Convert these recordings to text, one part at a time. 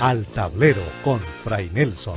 Al Tablero con Fray Nelson.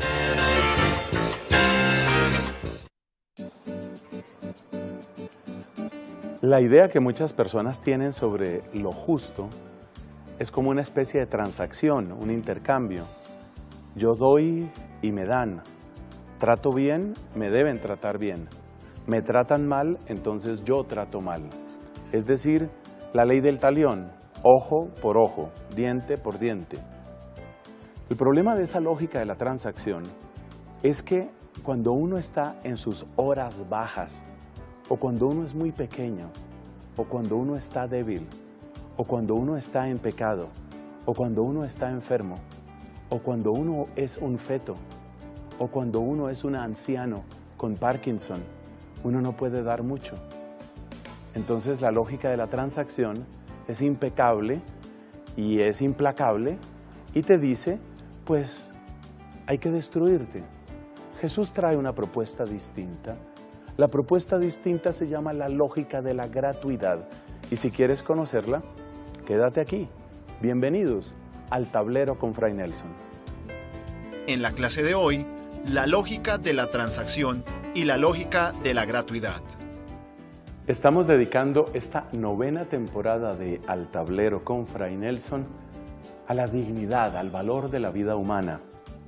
La idea que muchas personas tienen sobre lo justo es como una especie de transacción, un intercambio. Yo doy y me dan. Trato bien, me deben tratar bien. Me tratan mal, entonces yo trato mal. Es decir, la ley del talión, ojo por ojo, diente por diente. El problema de esa lógica de la transacción es que cuando uno está en sus horas bajas, o cuando uno es muy pequeño, o cuando uno está débil, o cuando uno está en pecado, o cuando uno está enfermo, o cuando uno es un feto, o cuando uno es un anciano con Parkinson, uno no puede dar mucho. Entonces la lógica de la transacción es impecable y es implacable y te dice, pues hay que destruirte. Jesús trae una propuesta distinta. La propuesta distinta se llama la lógica de la gratuidad. Y si quieres conocerla, quédate aquí. Bienvenidos al Tablero con Fray Nelson. En la clase de hoy, la lógica de la transacción y la lógica de la gratuidad. Estamos dedicando esta 9ª temporada de Al Tablero con Fray Nelson a la dignidad, al valor de la vida humana.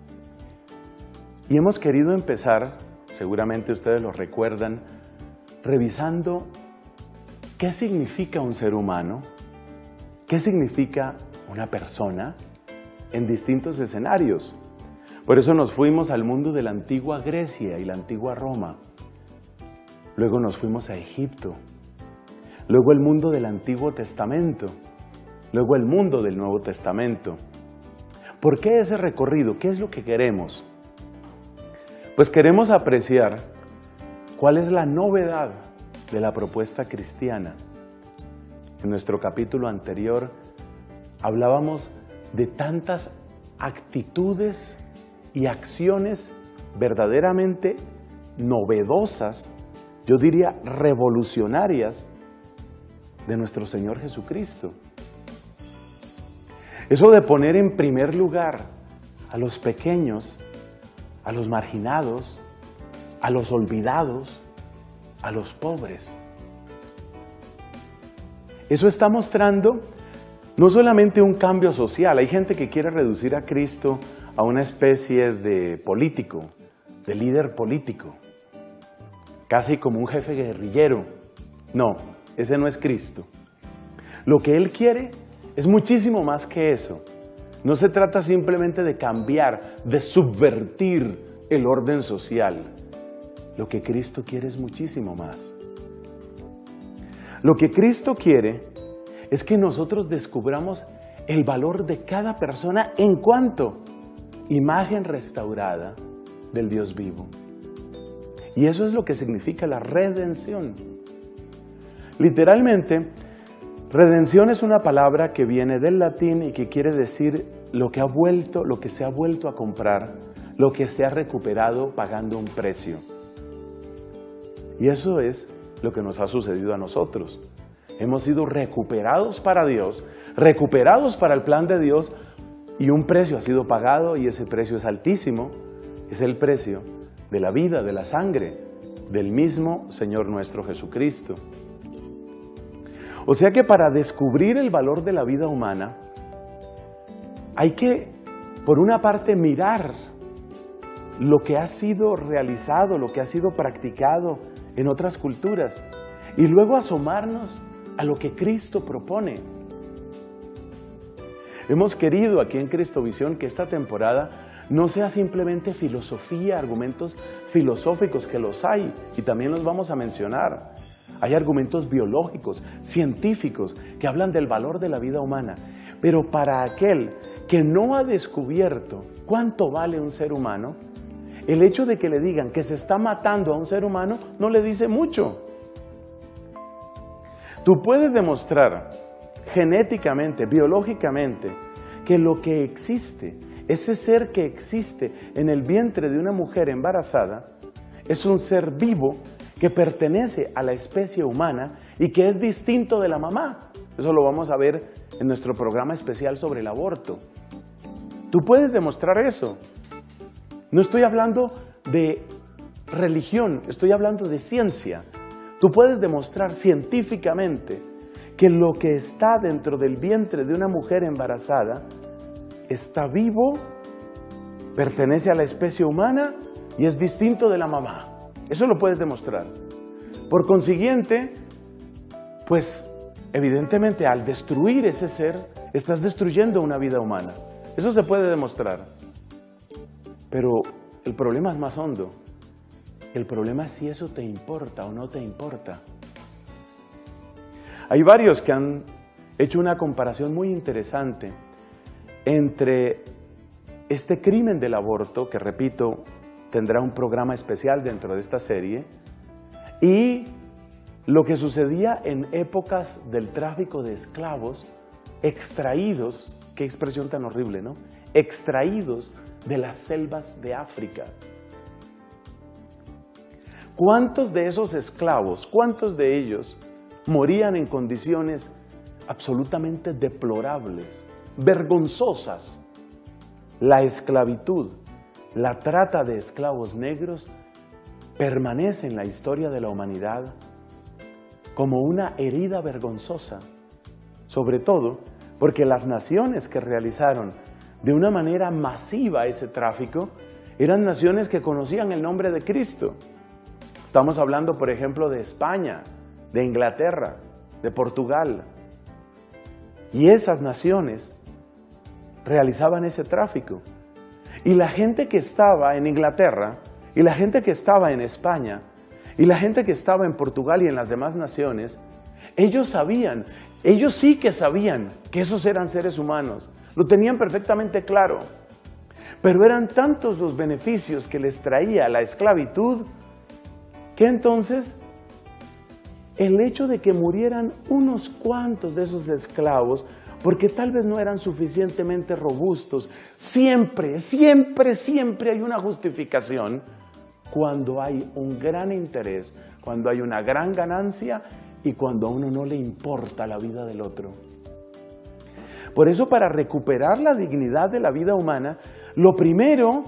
Y hemos querido empezar, seguramente ustedes lo recuerdan, revisando qué significa un ser humano, qué significa una persona en distintos escenarios. Por eso nos fuimos al mundo de la antigua Grecia y la antigua Roma. Luego nos fuimos a Egipto. Luego el mundo del Antiguo Testamento. Luego el mundo del Nuevo Testamento. ¿Por qué ese recorrido? ¿Qué es lo que queremos? Pues queremos apreciar cuál es la novedad de la propuesta cristiana. En nuestro capítulo anterior hablábamos de tantas actitudes y acciones verdaderamente novedosas, yo diría revolucionarias, de nuestro Señor Jesucristo. Eso de poner en primer lugar a los pequeños, a los marginados, a los olvidados, a los pobres. Eso está mostrando no solamente un cambio social. Hay gente que quiere reducir a Cristo a una especie de político, de líder político, casi como un jefe guerrillero. No, ese no es Cristo. Lo que Él quiere es muchísimo más que eso. No se trata simplemente de cambiar, de subvertir el orden social. Lo que Cristo quiere es muchísimo más. Lo que Cristo quiere es que nosotros descubramos el valor de cada persona en cuanto imagen restaurada del Dios vivo. Y eso es lo que significa la redención. Literalmente, redención es una palabra que viene del latín y que quiere decir lo que se ha vuelto a comprar, lo que se ha recuperado pagando un precio. Y eso es lo que nos ha sucedido a nosotros. Hemos sido recuperados para Dios, recuperados para el plan de Dios, y un precio ha sido pagado, y ese precio es altísimo. Es el precio de la vida, de la sangre, del mismo Señor nuestro Jesucristo. O sea que para descubrir el valor de la vida humana, hay que, por una parte, mirar lo que ha sido realizado, lo que ha sido practicado en otras culturas, y luego asomarnos a lo que Cristo propone. Hemos querido aquí en Cristovisión que esta temporada no sea simplemente filosofía, argumentos filosóficos, que los hay, y también los vamos a mencionar. Hay argumentos biológicos, científicos, que hablan del valor de la vida humana. Pero para aquel que no ha descubierto cuánto vale un ser humano, el hecho de que le digan que se está matando a un ser humano no le dice mucho. Tú puedes demostrar genéticamente, biológicamente, que lo que existe, ese ser que existe en el vientre de una mujer embarazada, es un ser vivo que pertenece a la especie humana y que es distinto de la mamá. Eso lo vamos a ver en nuestro programa especial sobre el aborto. Tú puedes demostrar eso. No estoy hablando de religión, estoy hablando de ciencia. Tú puedes demostrar científicamente que lo que está dentro del vientre de una mujer embarazada está vivo, pertenece a la especie humana y es distinto de la mamá. Eso lo puedes demostrar. Por consiguiente, pues evidentemente al destruir ese ser, estás destruyendo una vida humana. Eso se puede demostrar. Pero el problema es más hondo. El problema es si eso te importa o no te importa. Hay varios que han hecho una comparación muy interesante entre este crimen del aborto, que repito, tendrá un programa especial dentro de esta serie, y lo que sucedía en épocas del tráfico de esclavos extraídos, qué expresión tan horrible, ¿no? Extraídos de las selvas de África. ¿Cuántos de esos esclavos, cuántos de ellos morían en condiciones absolutamente deplorables, vergonzosas? La esclavitud, la trata de esclavos negros permanece en la historia de la humanidad como una herida vergonzosa, sobre todo porque las naciones que realizaron de una manera masiva ese tráfico eran naciones que conocían el nombre de Cristo. Estamos hablando, por ejemplo, de España, de Inglaterra, de Portugal. Y esas naciones realizaban ese tráfico. Y la gente que estaba en Inglaterra, y la gente que estaba en España, y la gente que estaba en Portugal y en las demás naciones, ellos sabían, ellos sí que sabían que esos eran seres humanos. Lo tenían perfectamente claro. Pero eran tantos los beneficios que les traía la esclavitud, que entonces el hecho de que murieran unos cuantos de esos esclavos, porque tal vez no eran suficientemente robustos, siempre hay una justificación cuando hay un gran interés, cuando hay una gran ganancia y cuando a uno no le importa la vida del otro. Por eso, para recuperar la dignidad de la vida humana, lo primero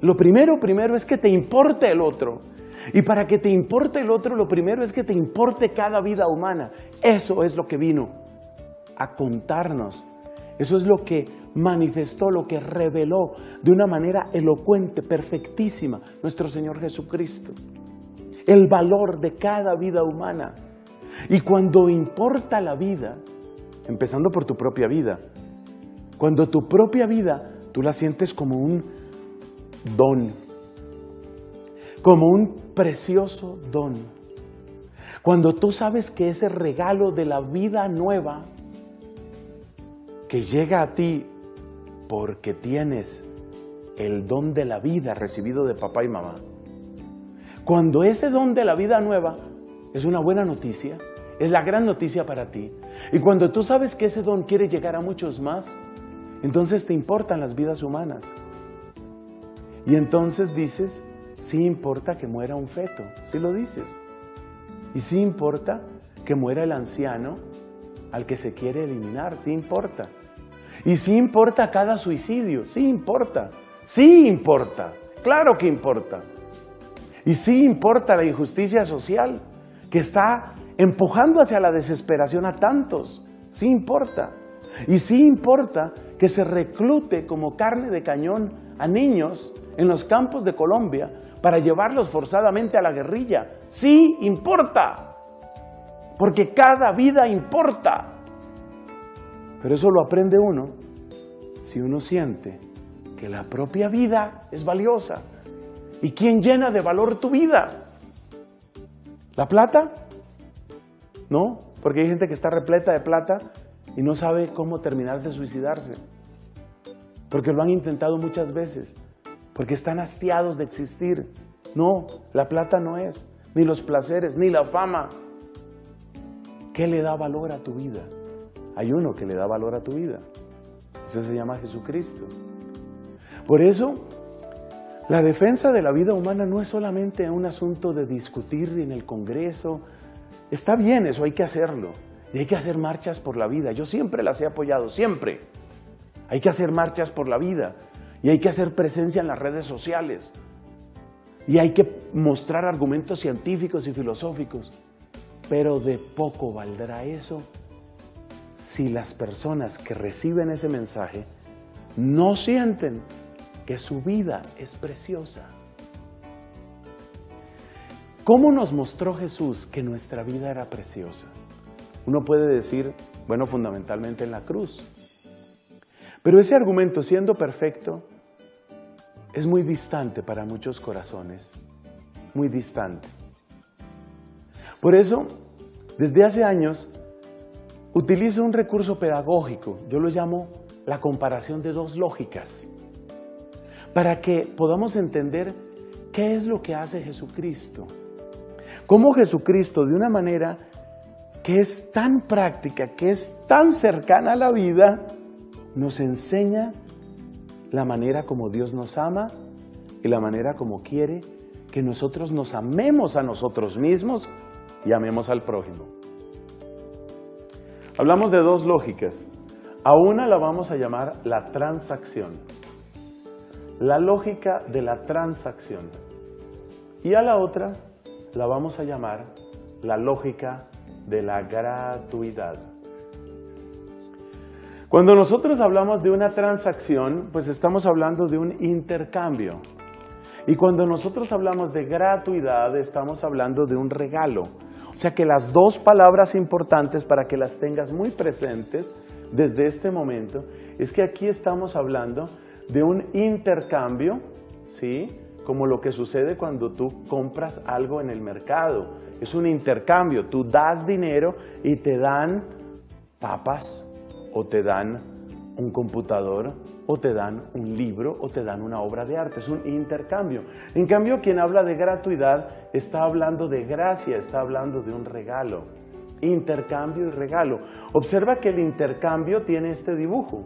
es que te importe el otro. Y para que te importe el otro, lo primero es que te importe cada vida humana. Eso es lo que vino a contarnos. Eso es lo que manifestó, lo que reveló de una manera elocuente, perfectísima, nuestro Señor Jesucristo. El valor de cada vida humana. Y cuando importa la vida, empezando por tu propia vida, cuando tu propia vida tú la sientes como un don, como un precioso don. Cuando tú sabes que ese regalo de la vida nueva que llega a ti porque tienes el don de la vida recibido de papá y mamá, cuando ese don de la vida nueva es una buena noticia, es la gran noticia para ti, y cuando tú sabes que ese don quiere llegar a muchos más, entonces te importan las vidas humanas. Y entonces dices, sí importa que muera un feto, sí lo dices. Y sí importa que muera el anciano al que se quiere eliminar, sí importa. Y sí importa cada suicidio, sí importa, claro que importa. Y sí importa la injusticia social que está empujando hacia la desesperación a tantos, sí importa. Y sí importa que se reclute como carne de cañón a niños en los campos de Colombia para llevarlos forzadamente a la guerrilla. Sí importa, porque cada vida importa. Pero eso lo aprende uno si uno siente que la propia vida es valiosa. ¿Y quién llena de valor tu vida? ¿La plata? No, porque hay gente que está repleta de plata y no sabe cómo terminar de suicidarse. Porque lo han intentado muchas veces. Porque están hastiados de existir. No, la plata no es, ni los placeres, ni la fama. ¿Qué le da valor a tu vida? Hay uno que le da valor a tu vida. Eso se llama Jesucristo. Por eso, la defensa de la vida humana no es solamente un asunto de discutir en el Congreso. Está bien, eso hay que hacerlo. Y hay que hacer marchas por la vida. Yo siempre las he apoyado, siempre. Hay que hacer marchas por la vida. y hay que hacer presencia en las redes sociales, y hay que mostrar argumentos científicos y filosóficos, pero de poco valdrá eso si las personas que reciben ese mensaje no sienten que su vida es preciosa. ¿Cómo nos mostró Jesús que nuestra vida era preciosa? Uno puede decir, bueno, fundamentalmente en la cruz. Pero ese argumento, siendo perfecto, es muy distante para muchos corazones, muy distante. Por eso, desde hace años, utilizo un recurso pedagógico, yo lo llamo la comparación de dos lógicas, para que podamos entender qué es lo que hace Jesucristo. Cómo Jesucristo, de una manera que es tan práctica, que es tan cercana a la vida, nos enseña la manera como Dios nos ama y la manera como quiere que nosotros nos amemos a nosotros mismos y amemos al prójimo. Hablamos de dos lógicas. A una la vamos a llamar la transacción. La lógica de la transacción. Y a la otra la vamos a llamar la lógica de la gratuidad. Cuando nosotros hablamos de una transacción, pues estamos hablando de un intercambio. Y cuando nosotros hablamos de gratuidad, estamos hablando de un regalo. O sea que las dos palabras importantes para que las tengas muy presentes desde este momento, es que aquí estamos hablando de un intercambio, ¿sí? Como lo que sucede cuando tú compras algo en el mercado. Es un intercambio, tú das dinero y te dan papas, o te dan un computador, o te dan un libro, o te dan una obra de arte. Es un intercambio. En cambio, quien habla de gratuidad está hablando de gracia, está hablando de un regalo. Intercambio y regalo. Observa que el intercambio tiene este dibujo.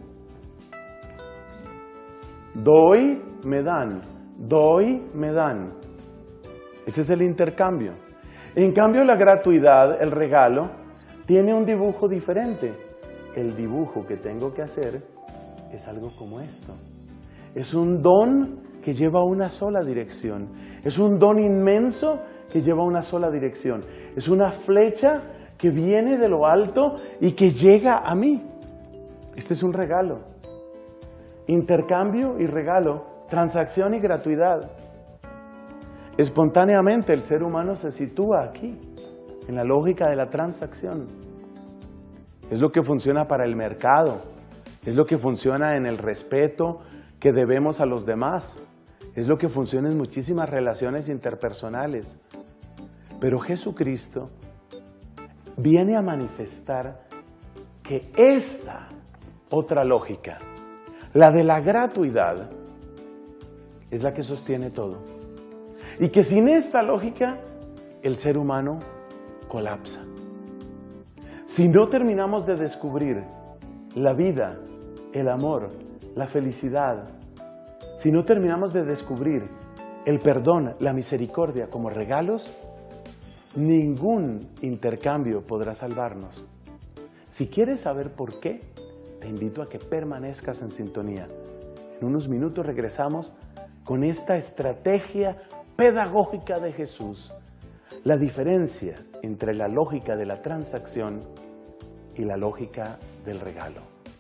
Doy, me dan. Doy, me dan. Ese es el intercambio. En cambio, la gratuidad, el regalo, tiene un dibujo diferente. El dibujo que tengo que hacer es algo como esto. Es un don que lleva una sola dirección. Es un don inmenso que lleva una sola dirección. Es una flecha que viene de lo alto y que llega a mí. Este es un regalo. Intercambio y regalo, transacción y gratuidad. Espontáneamente el ser humano se sitúa aquí, en la lógica de la transacción. Es lo que funciona para el mercado, es lo que funciona en el respeto que debemos a los demás, es lo que funciona en muchísimas relaciones interpersonales. Pero Jesucristo viene a manifestar que esta otra lógica, la de la gratuidad, es la que sostiene todo. Y que sin esta lógica, el ser humano colapsa. Si no terminamos de descubrir la vida, el amor, la felicidad, si no terminamos de descubrir el perdón, la misericordia como regalos, ningún intercambio podrá salvarnos. Si quieres saber por qué, te invito a que permanezcas en sintonía. En unos minutos regresamos con esta estrategia pedagógica de Jesús, la diferencia entre la lógica de la transacción y la lógica del regalo.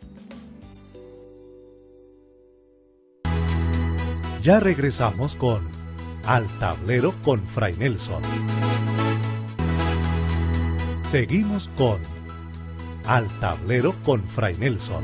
Ya regresamos con Al Tablero con Fray Nelson. Seguimos con Al Tablero con Fray Nelson.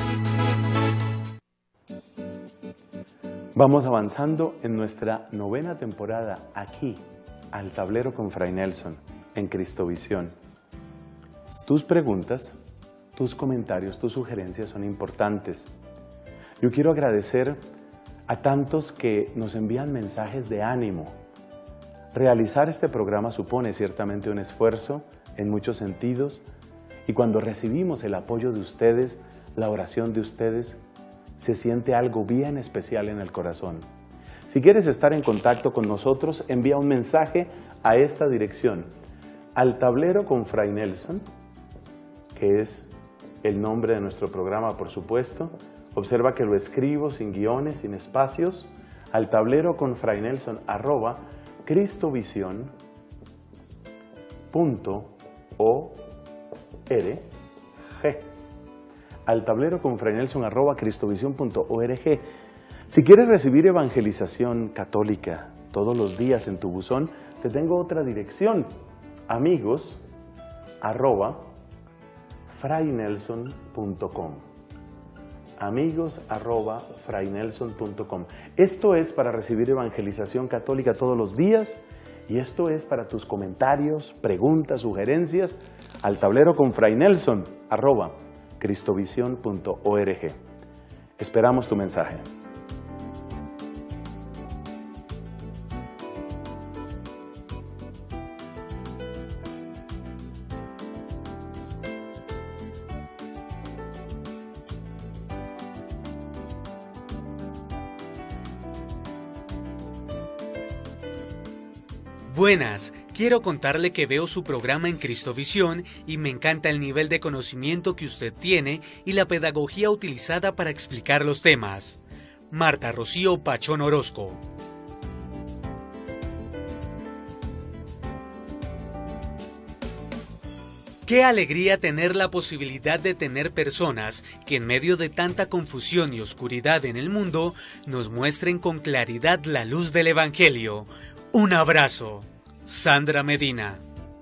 Vamos avanzando en nuestra 9ª temporada aquí, Al Tablero con Fray Nelson, en Cristovisión. Tus preguntas, tus comentarios, tus sugerencias son importantes. Yo quiero agradecer a tantos que nos envían mensajes de ánimo. Realizar este programa supone ciertamente un esfuerzo en muchos sentidos, y cuando recibimos el apoyo de ustedes, la oración de ustedes, se siente algo bien especial en el corazón. Si quieres estar en contacto con nosotros, envía un mensaje a esta dirección: Al Tablero con Fray Nelson, que es el nombre de nuestro programa, por supuesto. Observa que lo escribo sin guiones, sin espacios, al tablero con Fray Nelson, @cristovision.org. Al tablero con Fray Nelson, @cristovision.org. Si quieres recibir evangelización católica todos los días en tu buzón, te tengo otra dirección, amigos@fraynelson.com. amigos@fraynelson.com. Esto es para recibir evangelización católica todos los días y esto es para tus comentarios, preguntas, sugerencias al tablero con Fray Nelson, @cristovision.org. Esperamos tu mensaje. Buenas, quiero contarle que veo su programa en Cristovisión y me encanta el nivel de conocimiento que usted tiene y la pedagogía utilizada para explicar los temas. Marta Rocío Pachón Orozco. Qué alegría tener la posibilidad de tener personas que en medio de tanta confusión y oscuridad en el mundo nos muestren con claridad la luz del Evangelio. Un abrazo. Sandra Medina.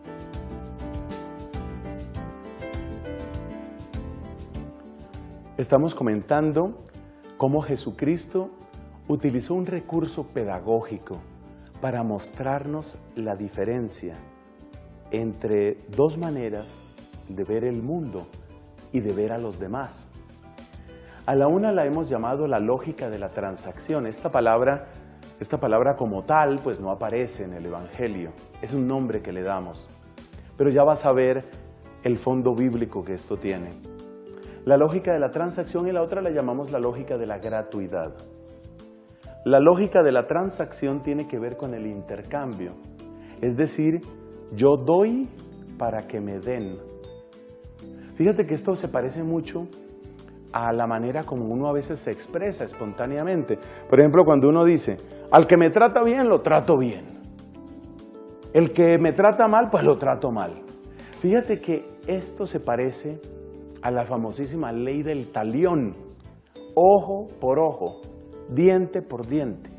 Estamos comentando cómo Jesucristo utilizó un recurso pedagógico para mostrarnos la diferencia entre dos maneras de ver el mundo y de ver a los demás. A la una la hemos llamado la lógica de la transacción. Esta palabra como tal, pues no aparece en el Evangelio, es un nombre que le damos, pero ya vas a ver el fondo bíblico que esto tiene. La lógica de la transacción y la otra la llamamos la lógica de la gratuidad. La lógica de la transacción tiene que ver con el intercambio, es decir, yo doy para que me den. Fíjate que esto se parece mucho a la manera como uno a veces se expresa espontáneamente. Por ejemplo, cuando uno dice, al que me trata bien, lo trato bien. El que me trata mal, pues lo trato mal. Fíjate que esto se parece a la famosísima ley del talión. Ojo por ojo, diente por diente.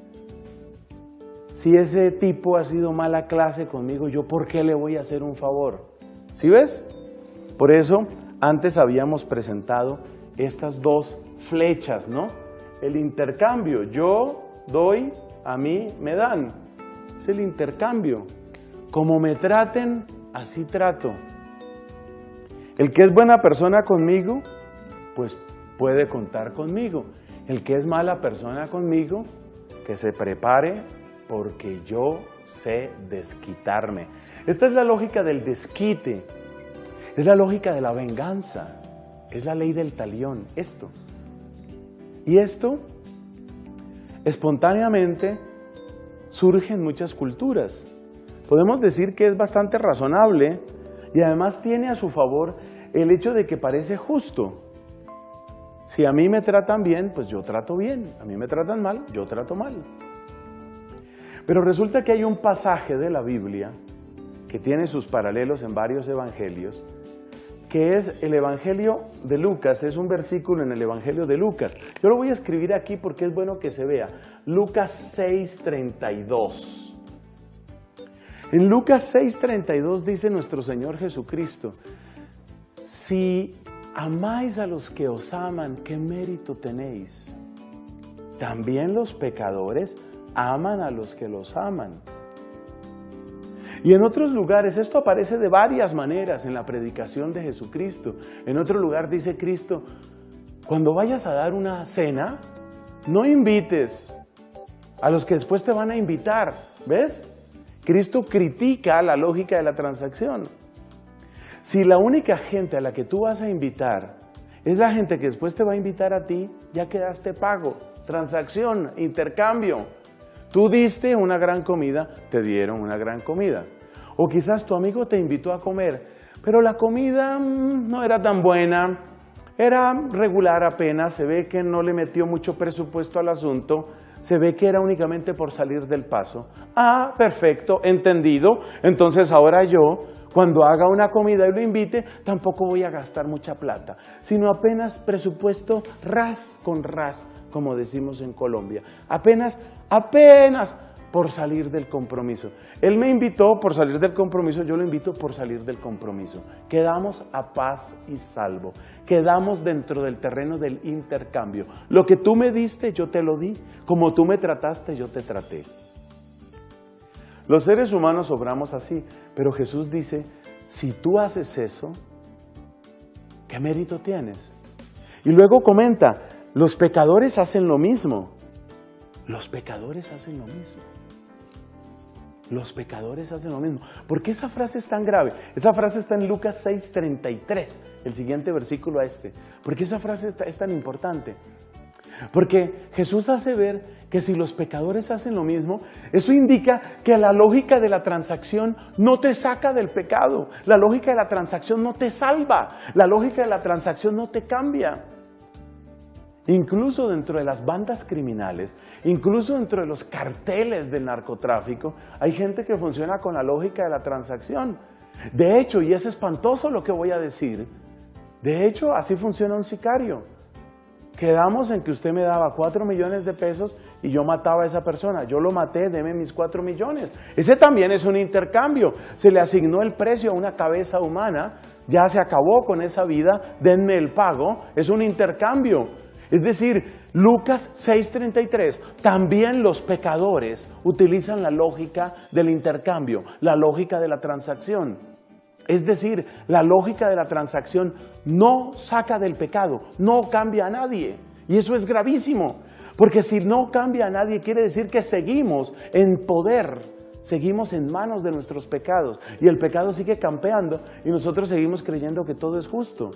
Si ese tipo ha sido mala clase conmigo, ¿yo por qué le voy a hacer un favor? ¿Sí ves? Por eso, antes habíamos presentado estas dos flechas, ¿no? El intercambio, yo doy, a mí me dan. Es el intercambio. Como me traten, así trato. El que es buena persona conmigo, pues puede contar conmigo. El que es mala persona conmigo, que se prepare porque yo sé desquitarme. Esta es la lógica del desquite. Es la lógica de la venganza. Es la ley del talión, esto. Y esto, espontáneamente, surge en muchas culturas. Podemos decir que es bastante razonable y además tiene a su favor el hecho de que parece justo. Si a mí me tratan bien, pues yo trato bien. A mí me tratan mal, yo trato mal. Pero resulta que hay un pasaje de la Biblia que tiene sus paralelos en varios evangelios, que es el Evangelio de Lucas, es un versículo en el Evangelio de Lucas. Yo lo voy a escribir aquí porque es bueno que se vea. Lucas 6:32. En Lucas 6:32 dice nuestro Señor Jesucristo, si amáis a los que os aman, ¿qué mérito tenéis? También los pecadores aman a los que los aman. Y en otros lugares, esto aparece de varias maneras en la predicación de Jesucristo. En otro lugar dice Cristo, cuando vayas a dar una cena, no invites a los que después te van a invitar. ¿Ves? Cristo critica la lógica de la transacción. Si la única gente a la que tú vas a invitar es la gente que después te va a invitar a ti, ya quedaste pago. Transacción, intercambio. Tú diste una gran comida, te dieron una gran comida. O quizás tu amigo te invitó a comer, pero la comida no era tan buena, era regular apenas, se ve que no le metió mucho presupuesto al asunto, se ve que era únicamente por salir del paso. Ah, perfecto, entendido. Entonces ahora yo, cuando haga una comida y lo invite, tampoco voy a gastar mucha plata, sino apenas presupuesto ras con ras, como decimos en Colombia. Apenas por salir del compromiso. Él me invitó por salir del compromiso, yo lo invito por salir del compromiso. Quedamos a paz y salvo. Quedamos dentro del terreno del intercambio. Lo que tú me diste, yo te lo di. Como tú me trataste, yo te traté. Los seres humanos obramos así, pero Jesús dice, si tú haces eso, ¿qué mérito tienes? Y luego comenta, los pecadores hacen lo mismo. Los pecadores hacen lo mismo. Los pecadores hacen lo mismo. ¿Por qué esa frase es tan grave? Esa frase está en Lucas 6:33, el siguiente versículo a este. ¿Por qué esa frase es tan importante? Porque Jesús hace ver que si los pecadores hacen lo mismo, eso indica que la lógica de la transacción no te saca del pecado. La lógica de la transacción no te salva. La lógica de la transacción no te cambia. Incluso dentro de las bandas criminales, incluso dentro de los carteles del narcotráfico, hay gente que funciona con la lógica de la transacción. De hecho, y es espantoso lo que voy a decir, de hecho, así funciona un sicario. Quedamos en que usted me daba 4 millones de pesos y yo mataba a esa persona. Yo lo maté, deme mis 4 millones. Ese también es un intercambio. Se le asignó el precio a una cabeza humana, ya se acabó con esa vida, denme el pago. Es un intercambio. Es decir, Lucas 6:33, también los pecadores utilizan la lógica del intercambio, la lógica de la transacción. Es decir, la lógica de la transacción no saca del pecado, no cambia a nadie. Y eso es gravísimo, porque si no cambia a nadie quiere decir que seguimos en poder, seguimos en manos de nuestros pecados. Y el pecado sigue campeando y nosotros seguimos creyendo que todo es justo.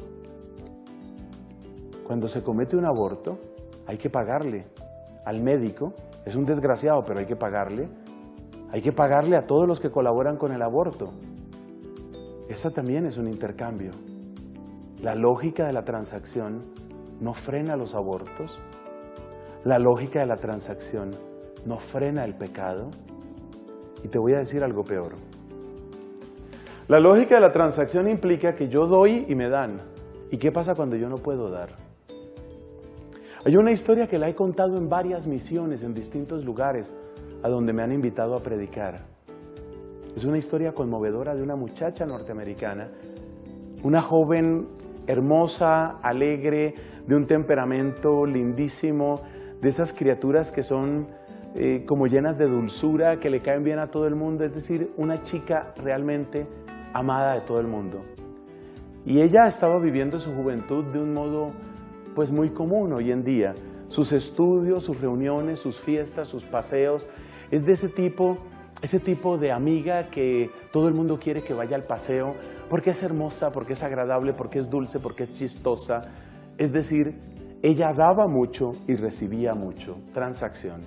Cuando se comete un aborto, hay que pagarle al médico. Es un desgraciado, pero hay que pagarle. Hay que pagarle a todos los que colaboran con el aborto. Esta también es un intercambio. La lógica de la transacción no frena los abortos. La lógica de la transacción no frena el pecado. Y te voy a decir algo peor. La lógica de la transacción implica que yo doy y me dan. ¿Y qué pasa cuando yo no puedo dar? Hay una historia que la he contado en varias misiones, en distintos lugares, a donde me han invitado a predicar. Es una historia conmovedora de una muchacha norteamericana, una joven hermosa, alegre, de un temperamento lindísimo, de esas criaturas que son como llenas de dulzura, que le caen bien a todo el mundo, es decir, una chica realmente amada de todo el mundo. Y ella estaba viviendo su juventud de un modo pues muy común hoy en día. Sus estudios, sus reuniones, sus fiestas, sus paseos, es de ese tipo de amiga que todo el mundo quiere que vaya al paseo porque es hermosa, porque es agradable, porque es dulce, porque es chistosa. Es decir, ella daba mucho y recibía mucho, transacción.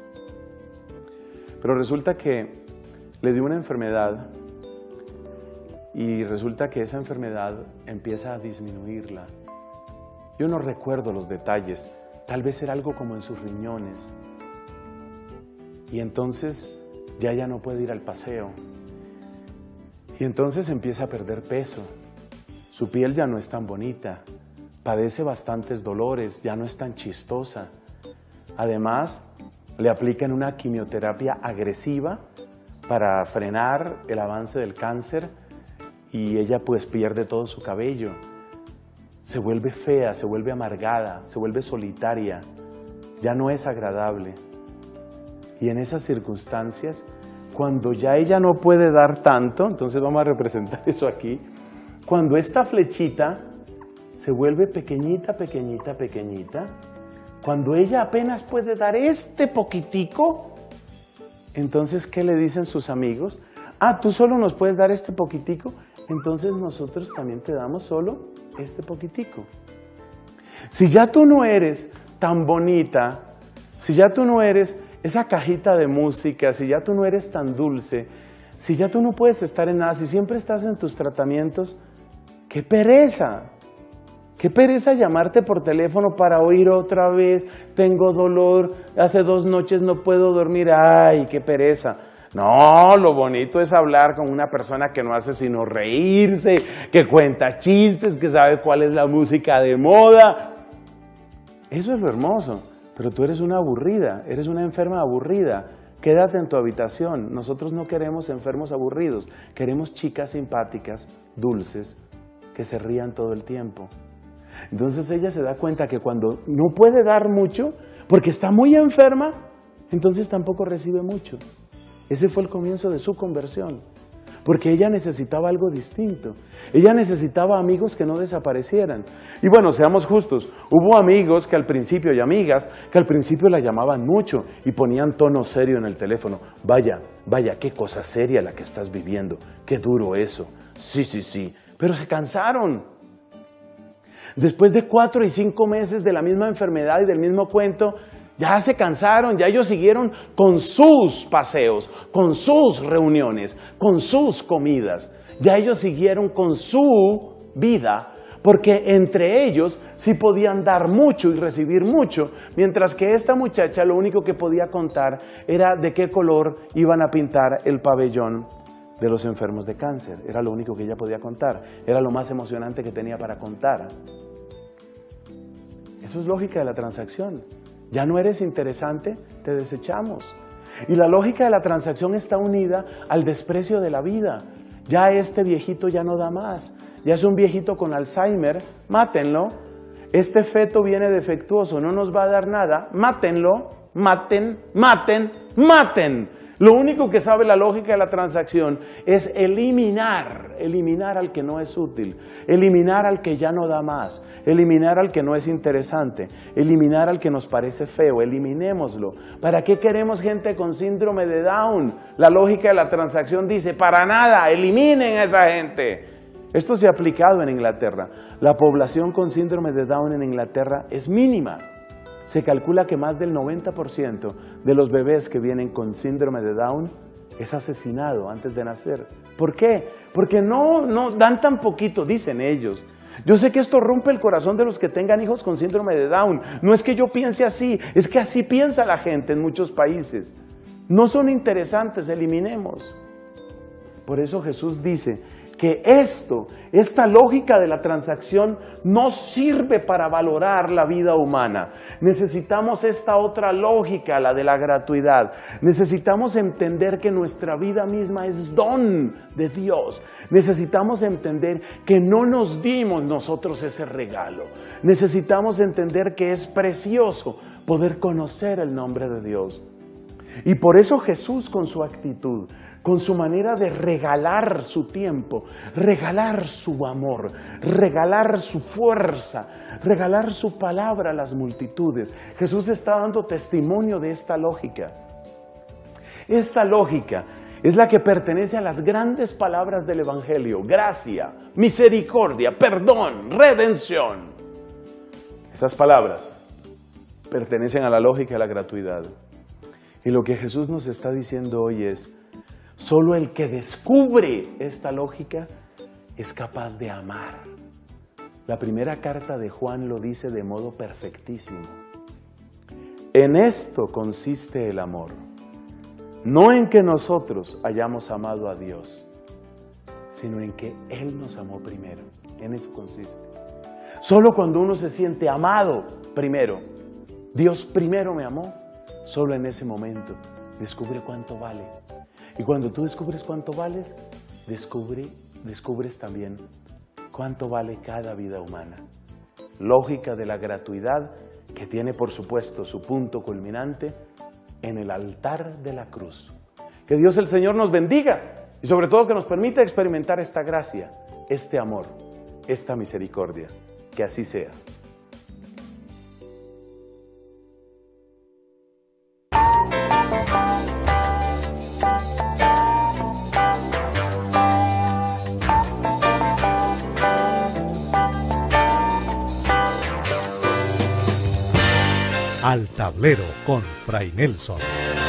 Pero resulta que le dio una enfermedad y resulta que esa enfermedad empieza a disminuirla. Yo no recuerdo los detalles, tal vez era algo como en sus riñones. Y entonces ya no puede ir al paseo. Y entonces empieza a perder peso. Su piel ya no es tan bonita, padece bastantes dolores, ya no es tan chistosa. Además, le aplican una quimioterapia agresiva para frenar el avance del cáncer y ella pues pierde todo su cabello. Se vuelve fea, se vuelve amargada, se vuelve solitaria, ya no es agradable. Y en esas circunstancias, cuando ya ella no puede dar tanto, entonces vamos a representar eso aquí, cuando esta flechita se vuelve pequeñita, pequeñita, pequeñita, cuando ella apenas puede dar este poquitico, entonces, ¿qué le dicen sus amigos? Ah, ¿tú solo nos puedes dar este poquitico? Entonces nosotros también te damos solo este poquitico. Si ya tú no eres tan bonita, si ya tú no eres esa cajita de música, si ya tú no eres tan dulce, si ya tú no puedes estar en nada, si siempre estás en tus tratamientos, ¡Qué pereza! ¡Qué pereza llamarte por teléfono para oír otra vez! Tengo dolor, hace 2 noches no puedo dormir. ¡Ay, qué pereza! No, lo bonito es hablar con una persona que no hace sino reírse, que cuenta chistes, que sabe cuál es la música de moda. Eso es lo hermoso. Pero tú eres una aburrida, eres una enferma aburrida. Quédate en tu habitación. Nosotros no queremos enfermos aburridos. Queremos chicas simpáticas, dulces, que se rían todo el tiempo. Entonces ella se da cuenta que cuando no puede dar mucho, porque está muy enferma, entonces tampoco recibe mucho. Ese fue el comienzo de su conversión, porque ella necesitaba algo distinto. Ella necesitaba amigos que no desaparecieran. Y bueno, seamos justos, hubo amigos que al principio, y amigas, que al principio la llamaban mucho y ponían tono serio en el teléfono. Vaya, qué cosa seria la que estás viviendo, qué duro eso. Sí, pero se cansaron. Después de 4 y 5 meses de la misma enfermedad y del mismo cuento, ya se cansaron, ya ellos siguieron con sus paseos, con sus reuniones, con sus comidas. Ya ellos siguieron con su vida, porque entre ellos sí podían dar mucho y recibir mucho, mientras que esta muchacha lo único que podía contar era de qué color iban a pintar el pabellón de los enfermos de cáncer. Era lo único que ella podía contar, era lo más emocionante que tenía para contar. Eso es lógica de la transacción. Ya no eres interesante, te desechamos. Y la lógica de la transacción está unida al desprecio de la vida. Ya este viejito ya no da más. Ya es un viejito con Alzheimer, mátenlo. Este feto viene defectuoso, no nos va a dar nada, mátenlo, maten. Lo único que sabe la lógica de la transacción es eliminar al que no es útil, eliminar al que ya no da más, eliminar al que no es interesante, eliminar al que nos parece feo, eliminémoslo. ¿Para qué queremos gente con síndrome de Down? La lógica de la transacción dice, para nada, eliminen a esa gente. Esto se ha aplicado en Inglaterra. La población con síndrome de Down en Inglaterra es mínima. Se calcula que más del 90% de los bebés que vienen con síndrome de Down es asesinado antes de nacer. ¿Por qué? Porque no dan tan poquito, dicen ellos. Yo sé que esto rompe el corazón de los que tengan hijos con síndrome de Down. No es que yo piense así, es que así piensa la gente en muchos países. No son interesantes, eliminemos. Por eso Jesús dice que esta lógica de la transacción no sirve para valorar la vida humana. Necesitamos esta otra lógica, la de la gratuidad. Necesitamos entender que nuestra vida misma es don de Dios. Necesitamos entender que no nos dimos nosotros ese regalo. Necesitamos entender que es precioso poder conocer el nombre de Dios. Y por eso Jesús, con su actitud, con su manera de regalar su tiempo, regalar su amor, regalar su fuerza, regalar su palabra a las multitudes, Jesús está dando testimonio de esta lógica. Esta lógica es la que pertenece a las grandes palabras del Evangelio: gracia, misericordia, perdón, redención. Esas palabras pertenecen a la lógica de la gratuidad. Y lo que Jesús nos está diciendo hoy es: solo el que descubre esta lógica es capaz de amar. La primera carta de Juan lo dice de modo perfectísimo. En esto consiste el amor, no en que nosotros hayamos amado a Dios, sino en que Él nos amó primero. En eso consiste. Solo cuando uno se siente amado primero, Dios primero me amó, solo en ese momento descubre cuánto vale. Y cuando tú descubres cuánto vales, descubres también cuánto vale cada vida humana. Lógica de la gratuidad que tiene, por supuesto, su punto culminante en el altar de la cruz. Que Dios el Señor nos bendiga y sobre todo que nos permita experimentar esta gracia, este amor, esta misericordia. Que así sea. Al tablero con Fray Nelson.